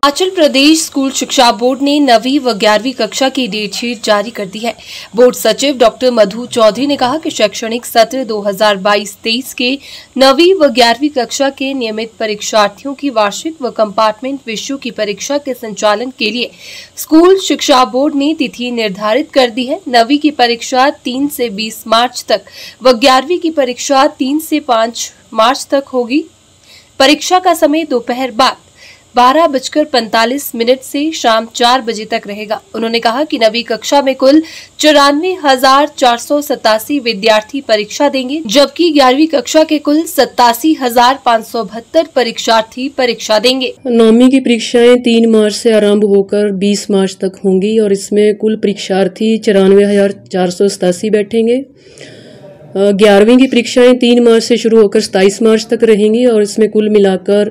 Himachal Pradesh school शिक्षा board ने 9वीं व 11वीं कक्षा की डेटशीट जारी कर दी है। बोर्ड सचिव डॉक्टर मधु चौधरी ने कहा कि शैक्षणिक सत्र 2022-23 के 9वीं व 11वीं कक्षा के नियमित परीक्षार्थियों की वार्षिक व कंपार्टमेंट विषयों की परीक्षा के संचालन के लिए स्कूल शिक्षा बोर्ड ने तिथि निर्धारित कर दी है। 9वीं की परीक्षा 3 से 20 मार्च तक व 11वीं की परीक्षा 3 से 5 मार्च तक होगी। परीक्षा का समय दोपहर बाद 12:45 से शाम 4 बजे तक रहेगा। उन्होंने कहा कि 9वीं कक्षा में कुल 94,487 विद्यार्थी परीक्षा देंगे, जबकि 11वीं कक्षा के कुल 87,572 परीक्षार्थी परीक्षा देंगे। 9वीं की परीक्षाएं 3 मार्च से आरंभ होकर 20 मार्च तक होंगी और इसमें कुल परीक्षार्थी 94,487 बैठेंगे। 11वीं की परीक्षाएं 3 मार्च से शुरू होकर 27 मार्च तक रहेंगी और इसमें कुल मिलाकर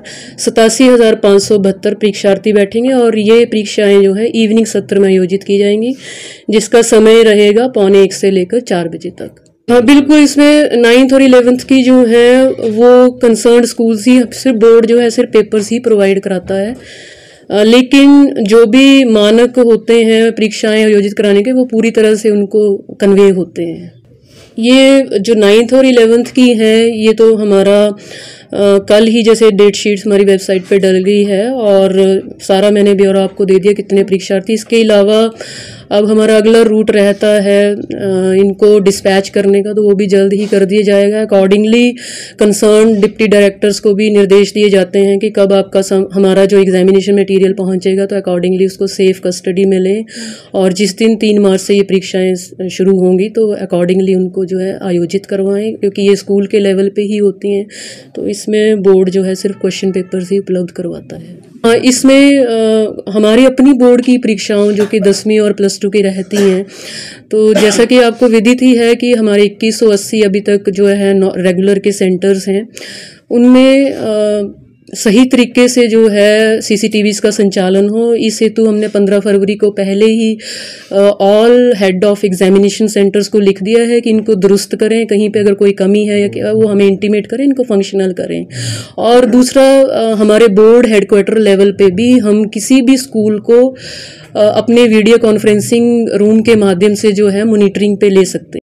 87,572 परीक्षार्थी बैठेंगे और ये परीक्षाएं जो है इवनिंग सत्र में आयोजित की जाएंगी, जिसका समय रहेगा 12:45 से लेकर 4 बजे तक। हाँ बिल्कुल, इसमें 9th और 11th की जो है वो कंसर्न स्कूल ही, सिर्फ बोर्ड जो है सिर्फ पेपर्स ही प्रोवाइड कराता है, लेकिन जो भी मानक होते हैं परीक्षाएं आयोजित कराने के वो पूरी तरह से उनको कन्वे होते हैं। ये जो 9th और 11th की है ये तो हमारा कल ही जैसे डेट शीट्स हमारी वेबसाइट पे डल गई है और सारा मैंने ब्यौरा आपको दे दिया कितने परीक्षार्थी। इसके अलावा अब हमारा अगला रूट रहता है इनको डिस्पैच करने का, तो वो भी जल्द ही कर दिया जाएगा। अकॉर्डिंगली कंसर्न डिप्टी डायरेक्टर्स को भी निर्देश दिए जाते हैं कि कब आपका हमारा जो एग्जामिनेशन मटेरियल पहुंचेगा तो अकॉर्डिंगली उसको सेफ कस्टडी में लें और जिस दिन 3 मार्च से ये परीक्षाएं शुरू होंगी तो अकॉर्डिंगली उनको जो है आयोजित करवाएं, क्योंकि ये स्कूल के लेवल पे ही होती हैं, तो इसमें बोर्ड जो है सिर्फ क्वेश्चन पेपर्स ही उपलब्ध करवाता है। इसमें हमारी अपनी बोर्ड की परीक्षाओं जो कि 10वीं और +2 की रहती हैं, तो जैसा कि आपको विदित ही है कि हमारे 2180 अभी तक जो है रेगुलर के सेंटर्स हैं, उनमें सही तरीके से जो है CCTVs का संचालन हो, इस हेतु हमने 15 फरवरी को पहले ही all head of examination centres को लिख दिया है कि इनको दुरुस्त करें, कहीं पे अगर कोई कमी है या क्या वो हमें इंटीमेट करें, इनको फंक्शनल करें। और दूसरा हमारे बोर्ड हेडक्वार्टर लेवल पे भी हम किसी भी स्कूल को अपने वीडियो कॉन्फ्रेंसिंग रूम के माध्यम से जो है मॉनिटरिंग पे ले सकते हैं।